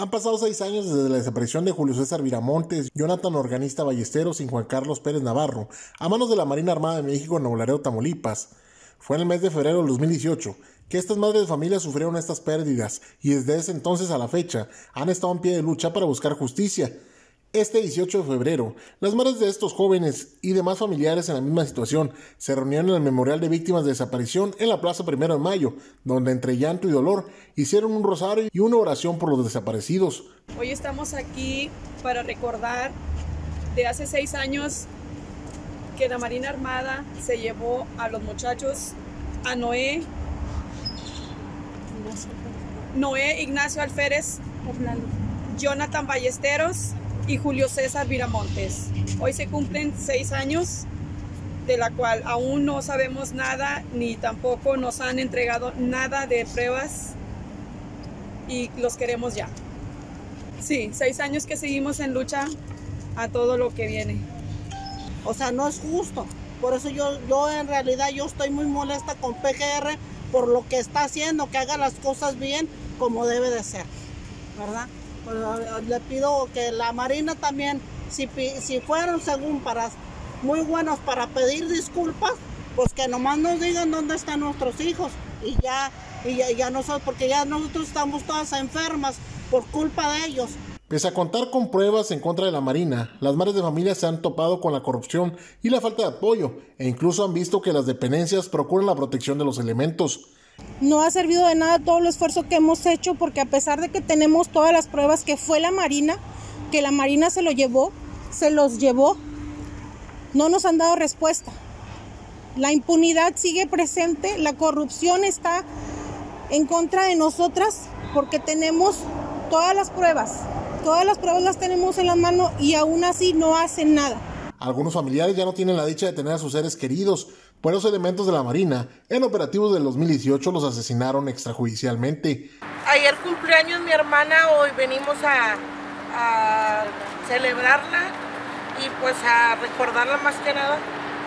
Han pasado 6 años desde la desaparición de Julio César Viramontes, Jonathan Organista Ballesteros y Juan Carlos Pérez Navarro, a manos de la Marina Armada de México en Nuevo Laredo, Tamaulipas. Fue en el mes de febrero del 2018 que estas madres de familia sufrieron estas pérdidas y desde ese entonces a la fecha han estado en pie de lucha para buscar justicia. Este 18 de febrero, las madres de estos jóvenes y demás familiares en la misma situación se reunieron en el Memorial de Víctimas de Desaparición en la Plaza 1 de Mayo, donde entre llanto y dolor hicieron un rosario y una oración por los desaparecidos. Hoy estamos aquí para recordar de hace 6 años que la Marina Armada se llevó a los muchachos, a Noé Ignacio Alférez, Jonathan Ballesteros y Julio César Viramontes. Hoy se cumplen 6 años, de la cual aún no sabemos nada, ni tampoco nos han entregado nada de pruebas y los queremos ya. Sí, 6 años que seguimos en lucha a todo lo que viene. O sea, no es justo. Por eso yo en realidad yo estoy muy molesta con PGR por lo que está haciendo, que haga las cosas bien como debe de ser, ¿verdad? Le pido que la Marina también, si fueron según muy buenos para pedir disculpas, pues que nomás nos digan dónde están nuestros hijos y ya nosotros, porque ya nosotros estamos todas enfermas por culpa de ellos. Pese a contar con pruebas en contra de la Marina, las madres de familia se han topado con la corrupción y la falta de apoyo e incluso han visto que las dependencias procuran la protección de los elementos. No ha servido de nada todo el esfuerzo que hemos hecho, porque a pesar de que tenemos todas las pruebas que fue la Marina, que la Marina se los llevó, no nos han dado respuesta. La impunidad sigue presente, la corrupción está en contra de nosotras porque tenemos todas las pruebas las tenemos en la mano y aún así no hacen nada. Algunos familiares ya no tienen la dicha de tener a sus seres queridos, pues los elementos de la Marina, en operativos del 2018, los asesinaron extrajudicialmente. Ayer cumpleaños mi hermana, hoy venimos a celebrarla y pues a recordarla más que nada.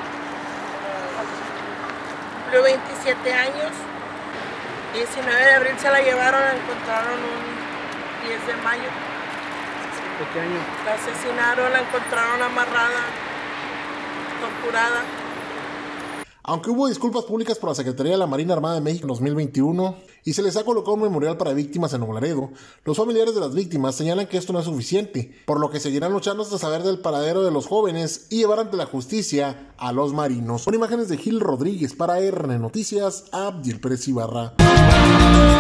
Cumplió 27 años, 19 de abril se la llevaron, la encontraron un 10 de mayo. ¿De qué año? La asesinaron, la encontraron amarrada, torturada. Aunque hubo disculpas públicas por la Secretaría de la Marina Armada de México en 2021 y se les ha colocado un memorial para víctimas en Nuevo Laredo, los familiares de las víctimas señalan que esto no es suficiente, por lo que seguirán luchando hasta saber del paradero de los jóvenes y llevar ante la justicia a los marinos. Con imágenes de Gil Rodríguez para RN Noticias, Abdiel Pérez Ibarra.